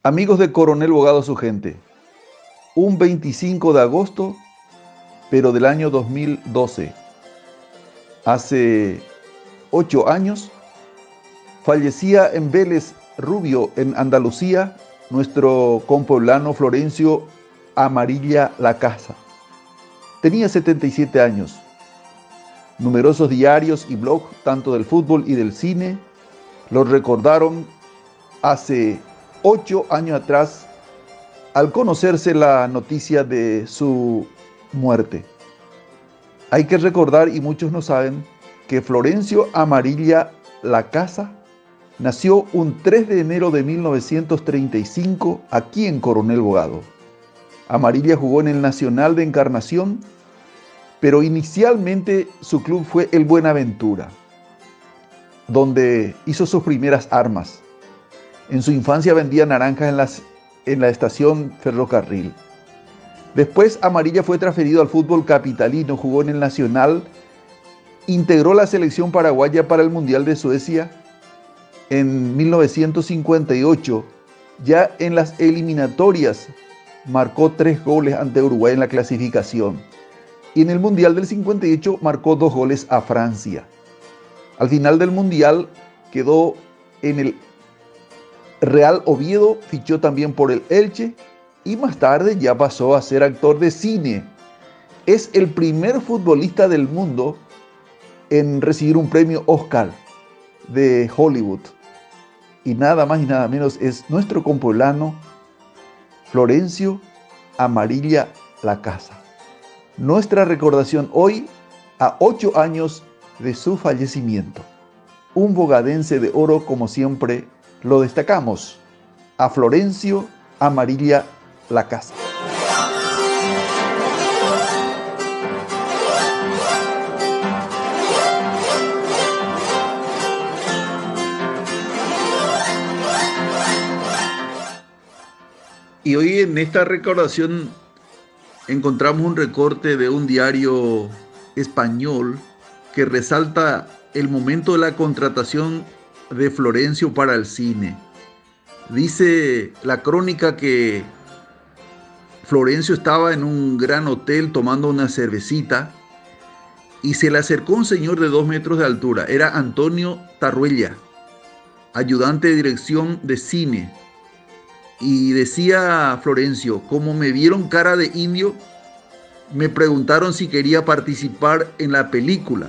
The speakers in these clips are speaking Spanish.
Amigos de Coronel Bogado su gente, un 25 de agosto, pero del año 2012, hace 8 años, fallecía en Vélez Rubio, en Andalucía, nuestro compueblano Florencio Amarilla Lacasa. Tenía 77 años. Numerosos diarios y blogs, tanto del fútbol y del cine, lo recordaron hace 8 años atrás al conocerse la noticia de su muerte. Hay que recordar, y muchos no saben, que Florencio Amarilla Lacasa nació un 3 de enero de 1935 aquí en Coronel Bogado. Amarilla jugó en el Nacional de Encarnación, pero inicialmente su club fue el Buenaventura, donde hizo sus primeras armas. En su infancia vendía naranjas en la estación ferrocarril. Después Amarilla fue transferido al fútbol capitalino, jugó en el Nacional, integró la selección paraguaya para el Mundial de Suecia en 1958. Ya en las eliminatorias marcó 3 goles ante Uruguay en la clasificación. Y en el Mundial del 58 marcó 2 goles a Francia. Al final del Mundial quedó en el Real Oviedo, fichó también por el Elche y más tarde ya pasó a ser actor de cine. Es el primer futbolista del mundo en recibir un premio Oscar de Hollywood. Y nada más y nada menos es nuestro compueblano Florencio Amarilla Lacasa. Nuestra recordación hoy a 8 años de su fallecimiento. Un bogadense de oro, como siempre lo destacamos, a Florencio Amarilla Lacasa. Y hoy en esta recordación encontramos un recorte de un diario español que resalta el momento de la contratación de Florencio para el cine. Dice la crónica que Florencio estaba en un gran hotel tomando una cervecita y se le acercó un señor de 2 metros de altura. Era Antonio Tarruella, ayudante de dirección de cine. Y decía Florencio: como me vieron cara de indio, me preguntaron si quería participar en la película.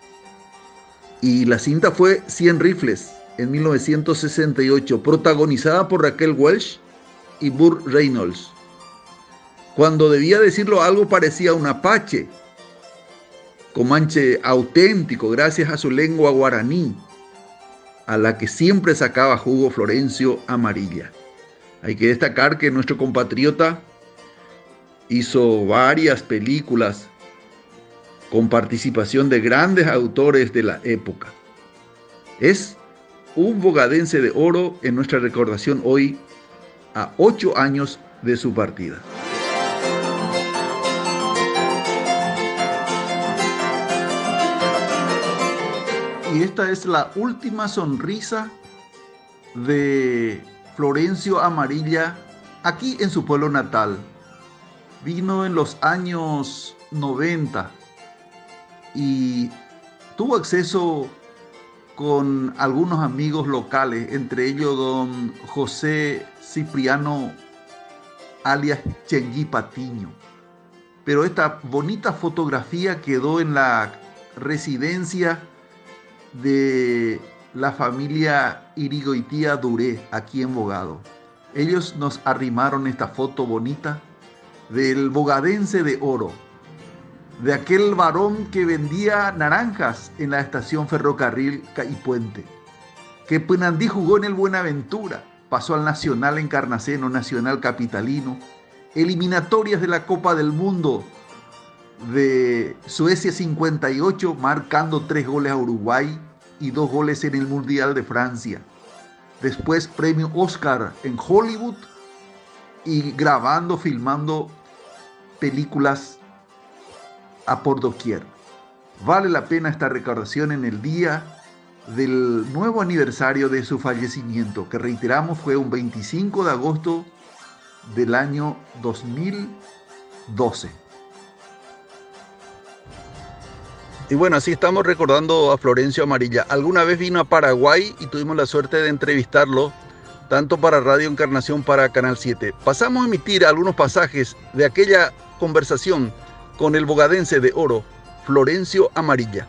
Y la cinta fue 100 rifles en 1968, protagonizada por Raquel Welch y Burt Reynolds. Cuando debía decirlo algo parecía un apache, comanche auténtico gracias a su lengua guaraní, a la que siempre sacaba jugo Florencio Amarilla. Hay que destacar que nuestro compatriota hizo varias películas con participación de grandes autores de la época. Es un bogadense de oro en nuestra recordación hoy a 8 años de su partida. Y esta es la última sonrisa de Florencio Amarilla aquí en su pueblo natal. Vino en los años 90 y tuvo acceso con algunos amigos locales, entre ellos don José Cipriano alias Chengui Patiño. Pero esta bonita fotografía quedó en la residencia de la familia Irigoitía Duré, aquí en Bogado. Ellos nos arrimaron esta foto bonita del bogadense de oro, de aquel varón que vendía naranjas en la estación ferrocarril y puente, que Pinandí jugó en el Buenaventura, pasó al Nacional Encarnaceno, Nacional Capitalino, eliminatorias de la Copa del Mundo de Suecia 58, marcando 3 goles a Uruguay y 2 goles en el Mundial de Francia. Después premio Oscar en Hollywood y grabando, filmando películas a por doquier. Vale la pena esta recordación en el día del nuevo aniversario de su fallecimiento, que reiteramos fue un 25 de agosto del año 2012. Y bueno, así estamos recordando a Florencio Amarilla. Alguna vez vino a Paraguay y tuvimos la suerte de entrevistarlo, tanto para Radio Encarnación para Canal 7. Pasamos a emitir algunos pasajes de aquella conversación con el bogadense de oro, Florencio Amarilla.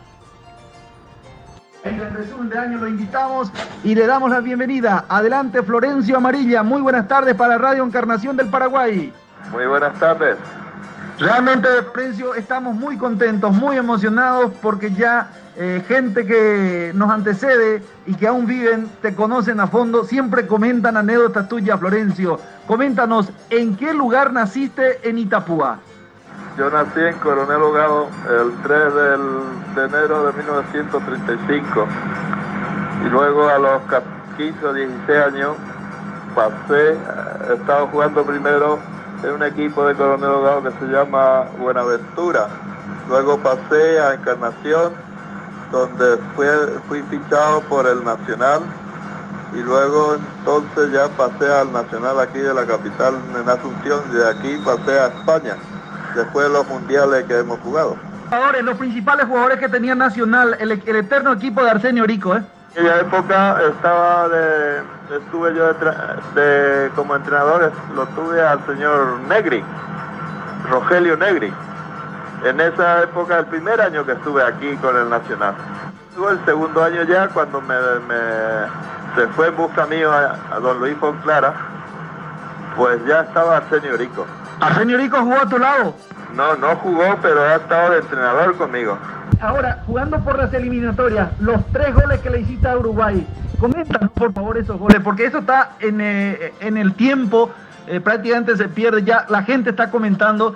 En el resumen de año lo invitamos y le damos la bienvenida. Adelante, Florencio Amarilla. Muy buenas tardes para Radio Encarnación del Paraguay. Muy buenas tardes. Realmente, Florencio, estamos muy contentos, muy emocionados porque ya gente que nos antecede y que aún viven, te conocen a fondo, siempre comentan anécdotas tuyas, Florencio. Coméntanos, ¿en qué lugar naciste en Itapúa? Yo nací en Coronel Hogado el 3 de enero de 1935 y luego a los 15 o 16 años estaba jugando primero en un equipo de Coronel Hogado que se llama Buenaventura. Luego pasé a Encarnación, donde fui fichado por el Nacional, y luego entonces ya pasé al Nacional aquí de la capital en Asunción, y de aquí pasé a España, después de los mundiales que hemos jugado. Los principales jugadores que tenía Nacional, el eterno equipo de Arsenio Rico, ¿eh? En aquella época estuve yo como entrenador, lo tuve al señor Negri, Rogelio Negri. En esa época, el primer año que estuve aquí con el Nacional. Luego el segundo año ya, cuando se fue en busca mío a don Luis Fonclara, pues ya estaba Arsenio Rico. ¿Arsenio Rico jugó a tu lado? No jugó, pero ha estado de entrenador conmigo. Ahora, jugando por las eliminatorias, los 3 goles que le hiciste a Uruguay, coméntanos por favor esos goles, porque eso está en el tiempo, prácticamente se pierde, ya la gente está comentando.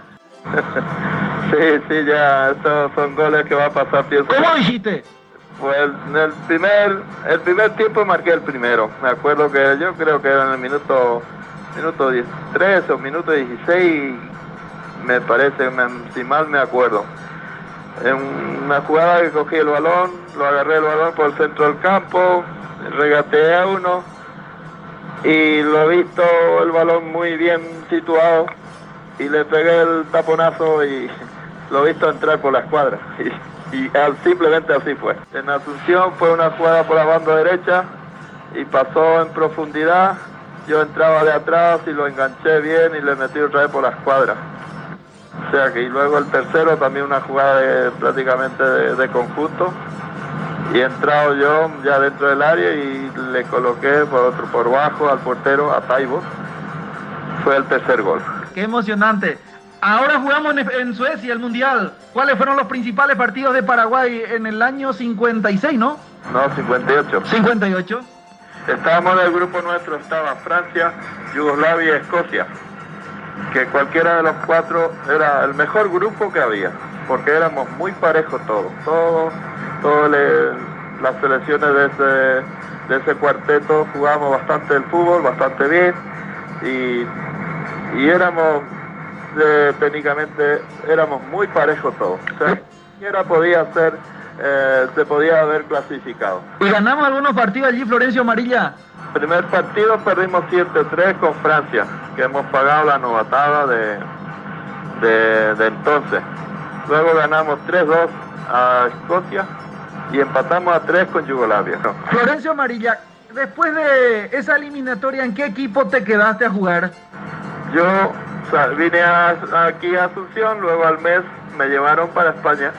Sí, ya, estos son goles que va a pasar tiempo. ¿Cómo dijiste? Pues en el primer tiempo marqué el primero. Me acuerdo que yo creo que era en el minuto 13 o minuto 16, me parece, si mal me acuerdo. En una jugada que cogí el balón, agarré el balón por el centro del campo, regateé a uno y lo he visto el balón muy bien situado y le pegué el taponazo y lo he visto entrar por la escuadra. Y simplemente así fue. En Asunción fue una jugada por la banda derecha y pasó en profundidad. Yo entraba de atrás y lo enganché bien y le metí otra vez por la escuadra. O sea que, y luego el tercero también una jugada prácticamente de conjunto. Y he entrado yo ya dentro del área y le coloqué por bajo al portero, a Taibo. Fue el tercer gol. ¡Qué emocionante! Ahora jugamos en Suecia el Mundial. ¿Cuáles fueron los principales partidos de Paraguay en el año 56, no? No, 58. 58. Estábamos en el grupo nuestro, estaba Francia, Yugoslavia y Escocia. Que cualquiera de los 4 era el mejor grupo que había, porque éramos muy parejos todos. Las selecciones de ese cuarteto jugábamos bastante el fútbol, bastante bien, y éramos técnicamente éramos muy parejos todos. O sea, cualquiera se podía haber clasificado. ¿Y ganamos algunos partidos allí, Florencio Amarilla? Primer partido perdimos 7-3 con Francia, que hemos pagado la novatada de entonces. Luego ganamos 3-2 a Escocia y empatamos a 3 con Yugoslavia. Florencio Amarilla, después de esa eliminatoria, ¿en qué equipo te quedaste a jugar? Yo vine aquí a Asunción, luego al mes me llevaron para España.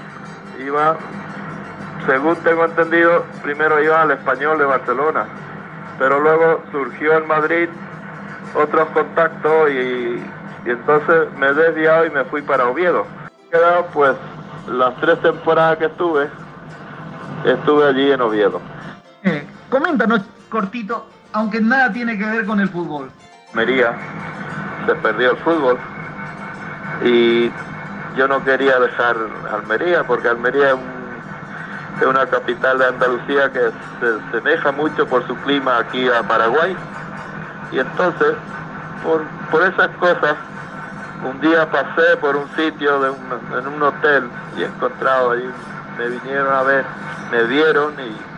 Según tengo entendido, primero iba al Español de Barcelona, pero luego surgió en Madrid otros contactos y entonces me he desviado y me fui para Oviedo. He quedado pues las 3 temporadas que estuve allí en Oviedo. Coméntanos cortito, aunque nada tiene que ver con el fútbol. Almería, se perdió el fútbol y yo no quería dejar Almería porque Almería es una capital de Andalucía que se semeja mucho por su clima aquí a Paraguay, y entonces por esas cosas un día pasé por un sitio en un hotel y he encontrado ahí, me vinieron a ver, me vieron y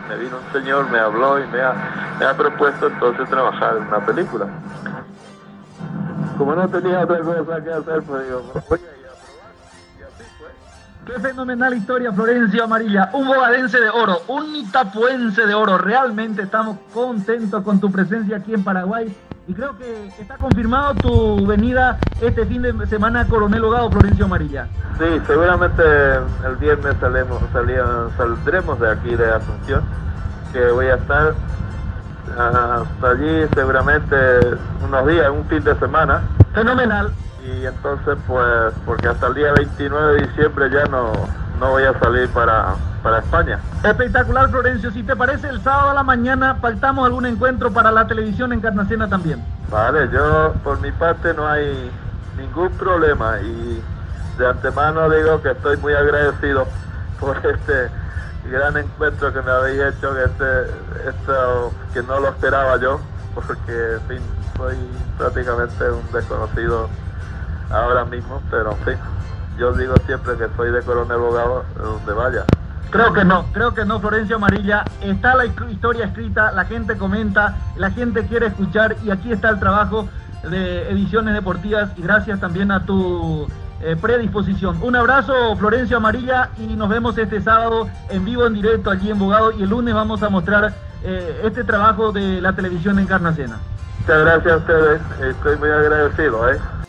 me vino un señor, me habló y me ha propuesto entonces trabajar en una película. Como no tenía otra cosa que hacer, pues digo, voy a ir a probar. Y así fue. Qué fenomenal historia, Florencio Amarilla. Un bogadense de oro, un itapuense de oro. Realmente estamos contentos con tu presencia aquí en Paraguay. Y creo que está confirmado tu venida este fin de semana a Coronel Bogado, Florencio Amarilla. Sí, seguramente el viernes saldremos de aquí de Asunción, que voy a estar hasta allí seguramente unos días, un fin de semana. Fenomenal. Y entonces pues, porque hasta el día 29 de diciembre ya no voy a salir para España. Espectacular, Florencio. Si te parece, el sábado a la mañana pactamos algún encuentro para la televisión en Carnacena también. Vale, yo por mi parte no hay ningún problema y de antemano digo que estoy muy agradecido por este gran encuentro que me habéis hecho, que no lo esperaba yo, porque en fin, soy prácticamente un desconocido ahora mismo, pero en fin, yo digo siempre que soy de Coronel Bogado donde vaya. Creo que no, Florencio Amarilla. Está la historia escrita, la gente comenta, la gente quiere escuchar y aquí está el trabajo de Ediciones Deportivas y gracias también a tu predisposición. Un abrazo, Florencio Amarilla, y nos vemos este sábado en vivo, en directo allí en Bogado, y el lunes vamos a mostrar este trabajo de la televisión en Carnacena. Muchas gracias a ustedes, estoy muy agradecido.